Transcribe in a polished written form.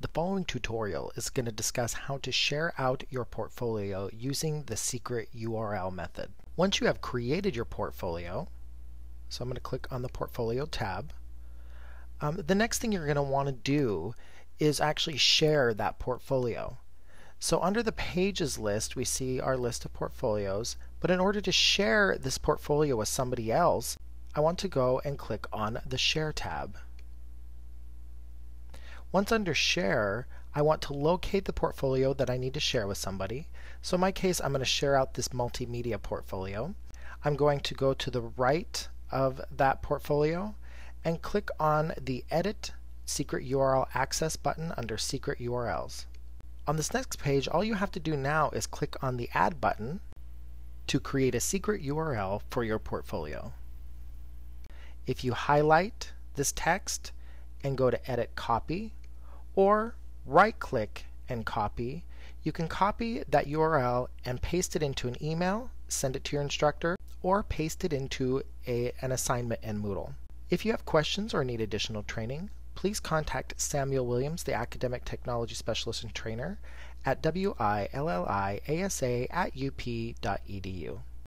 The following tutorial is going to discuss how to share out your portfolio using the secret URL method. Once you have created your portfolio, so I'm going to click on the Portfolio tab, the next thing you're going to want to do is actually share that portfolio. So under the Pages list, we see our list of portfolios, but in order to share this portfolio with somebody else, I want to go and click on the Share tab. Once under Share, I want to locate the portfolio that I need to share with somebody. So in my case, I'm going to share out this multimedia portfolio. I'm going to go to the right of that portfolio and click on the Edit Secret URL Access button under Secret URLs. On this next page, all you have to do now is click on the Add button to create a secret URL for your portfolio. If you highlight this text and go to Edit Copy, or right-click and copy, you can copy that URL and paste it into an email, send it to your instructor, or paste it into an assignment in Moodle. If you have questions or need additional training, please contact Samuel Williams, the Academic Technology Specialist and Trainer, at williasa@up.edu.